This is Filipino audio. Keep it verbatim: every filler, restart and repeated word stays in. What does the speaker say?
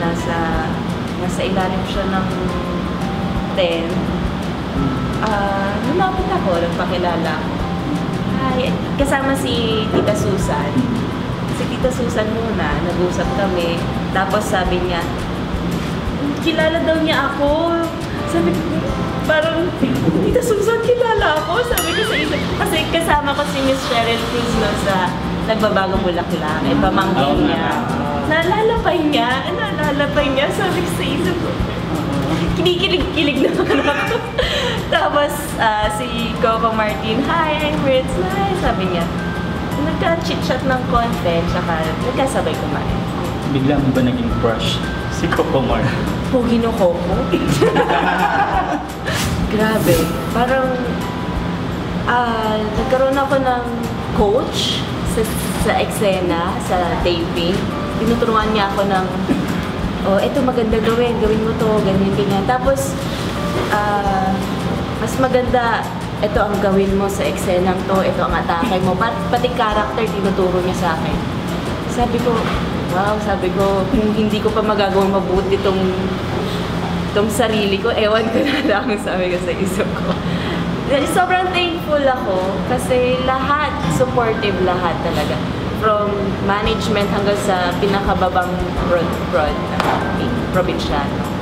nasa, nasa ilalim siya ng tent. Uh, lumapit ako, nagpakilala ako. Hi, kasama si Tita Susan. Si Tita Susan muna, nag-usap kami. Tapos sabi niya, kilala daw niya ako. Sabi ko, parang, Tita Susan, kilala ako. Sabi ko sa isip, kasi kasama ko si Miss Cheryl Cruz no, sa Nagbabagong Bulaklak. Eh, pamangkin niya. Nalalapay niya, nalalapay niya. Sabi ko sa isip ko, kinikilig-kilig naman ako. Tapos, uh, si Coco Martin, hi, I'm Ritz. Hi, sabi niya. Nagka-chit-chat ng konti, tsaka nagkasabay kumain. Bigla mo ba naging crush si Coco Martin? Pogi no Coco? Grabe. Parang, uh, nagkaroon ako ng coach sa, sa eksena, sa taping. Tinuturuan niya ako ng, oh, eto maganda gawin, gawin mo to, ganyan, ganyan. Tapos, ah, uh, mas maganda, ito ang gawin mo sa eksenang to, ito ang atake mo. Pat, pati character, tinuturo niya sa akin. Sabi ko, wow, sabi ko, kung hindi ko pa magagawang mabuti itong, itong sarili ko, ewan ko na lang, sabi ko sa isip ko. Sobrang thankful ako kasi lahat, supportive lahat talaga. From management hanggang sa pinakababang prod, prod, uh, probinsyano.